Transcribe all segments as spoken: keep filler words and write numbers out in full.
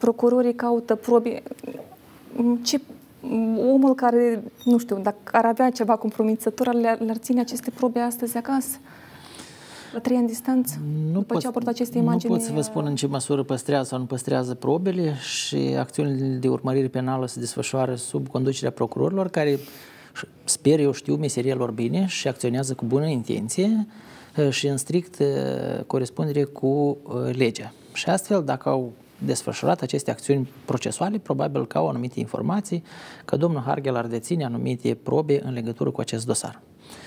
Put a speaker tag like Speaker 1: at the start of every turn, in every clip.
Speaker 1: procurorii caută probe. Ce, omul care, nu știu, dacă ar avea ceva compromițător, le-ar ține aceste probe astăzi acasă? La trei ani distanță?
Speaker 2: Nu
Speaker 1: după
Speaker 2: pot,
Speaker 1: ce a portat aceste imagini?
Speaker 2: Nu pot să vă spun în ce măsură păstrează sau nu păstrează probele și acțiunile de urmărire penală se desfășoară sub conducerea procurorilor care, sper eu, știu meseria lor bine și acționează cu bună intenție și în strict corespundere cu legea. Și astfel, dacă au desfășurat aceste acțiuni procesuale, probabil că au anumite informații, că domnul Harghel ar deține anumite probe în legătură cu acest dosar.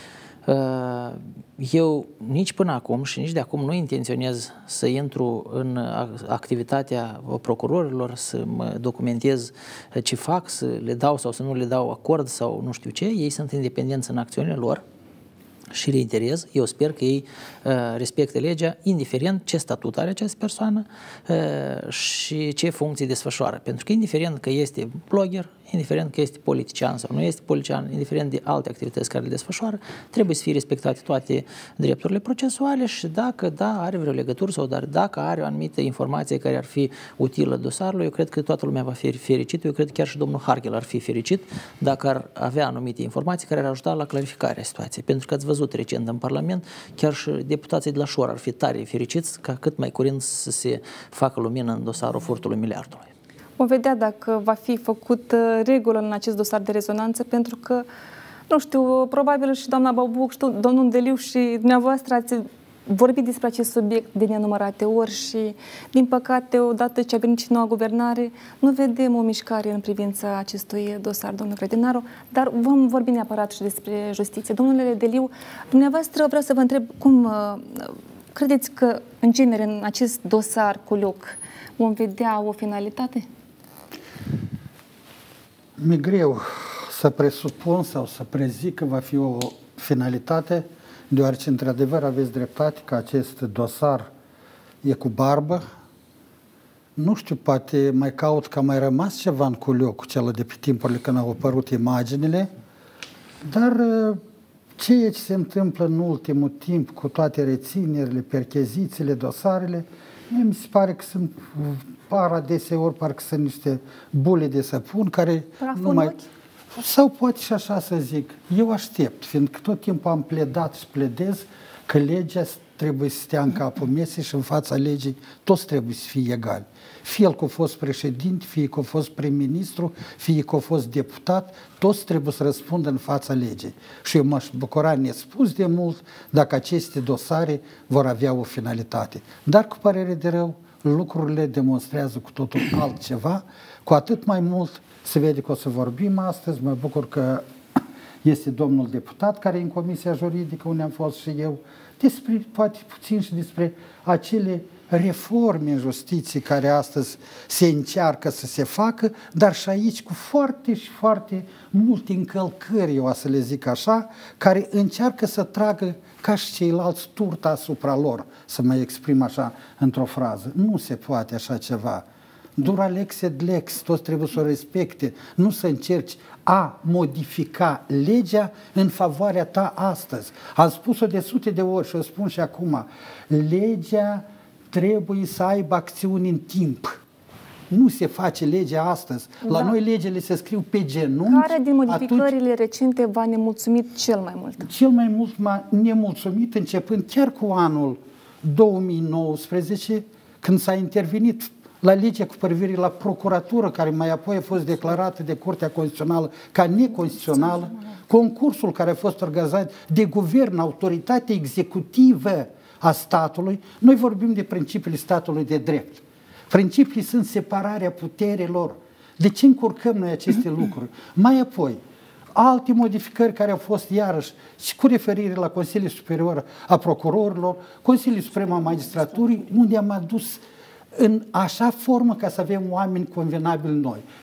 Speaker 2: Eu nici până acum și nici de acum nu intenționez să intru în activitatea procurorilor, să mă documentez ce fac, să le dau sau să nu le dau acord sau nu știu ce. Ei sunt independenți în acțiunile lor și reiterez, eu sper că ei uh, respectă legea, indiferent ce statut are această persoană uh, și ce funcții desfășoară. Pentru că indiferent că este blogger, indiferent că este politician sau nu este politician, indiferent de alte activități care le desfășoară, trebuie să fie respectate toate drepturile procesuale și dacă da, are vreo legătură sau dar dacă are o anumită informație care ar fi utilă dosarului, eu cred că toată lumea va fi fericită, eu cred că chiar și domnul Harghel ar fi fericit dacă ar avea anumite informații care ar ajuta la clarificarea situației. Pentru că ați văzut recent în Parlament, chiar și deputații de la Șor ar fi tare fericiți ca cât mai curând să se facă lumină în dosarul furtului miliardului.
Speaker 1: Vom vedea dacă va fi făcut regulă în acest dosar de rezonanță, pentru că, nu știu, probabil și doamna Băbuc, știu, domnul Deliu și dumneavoastră ați vorbit despre acest subiect de nenumărate ori și, din păcate, odată ce a venit și noua guvernare, nu vedem o mișcare în privința acestui dosar, domnul Grădinaru, dar vom vorbi neapărat și despre justiție. Domnule Deliu, dumneavoastră vreau să vă întreb cum credeți că, în genere, în acest dosar cu Luc vom vedea o finalitate?
Speaker 3: Mi-e greu să presupun sau să prezic că va fi o finalitate, deoarece, într-adevăr, aveți dreptate că acest dosar e cu barbă. Nu știu, poate mai caut că a mai rămas ceva în culiocul celor de pe timpurile când au apărut imaginile, dar ceea ce se întâmplă în ultimul timp cu toate reținerile, perchezițiile, dosarele, mie mi se pare că sunt, par adeseori, parcă sunt niște bule de săpun care nu mai... Sau poate și așa să zic, eu aștept, fiindcă tot timpul am pledat și pledez că legea trebuie să stea în capul mesei și în fața legii toți trebuie să fie egali. Fie el că a fost președinte, fie că a fost prim-ministru, fie că a fost deputat, toți trebuie să răspundă în fața legii. Și eu m-aș bucura nespus de mult dacă aceste dosare vor avea o finalitate. Dar cu părere de rău, lucrurile demonstrează cu totul altceva, cu atât mai mult se vede că o să vorbim astăzi. Mă bucur că este domnul deputat care e în Comisia Juridică, unde am fost și eu, despre, poate puțin și despre acele reforme în justiție care astăzi se încearcă să se facă, dar și aici cu foarte și foarte multe încălcări, eu o să le zic așa, care încearcă să tragă ca și ceilalți turta asupra lor, să mă exprim așa într-o frază. Nu se poate așa ceva. Dura lex et lex, toți trebuie să o respecte, nu să încerci a modifica legea în favoarea ta astăzi. Am spus-o de sute de ori și o spun și acum. Legea trebuie să aibă acțiuni în timp. Nu se face legea astăzi. La da. Noi legile se scriu pe genunchi.
Speaker 1: Care din modificările atunci, recente v-a nemulțumit cel mai mult?
Speaker 3: Cel mai mult m-a nemulțumit începând chiar cu anul două mii nouăsprezece, când s-a intervenit la legea cu privire la procuratură, care mai apoi a fost declarată de Curtea Constituțională ca neconstituțională, concursul care a fost organizat de guvern, autoritatea executivă a statului. Noi vorbim de principiile statului de drept. Principiile sunt separarea puterilor. De ce încurcăm noi aceste lucruri? Mai apoi, alte modificări care au fost iarăși și cu referire la Consiliul Superior a Procurorilor, Consiliul Suprem al Magistraturii, unde am adus în așa formă ca să avem oameni convenabili noi.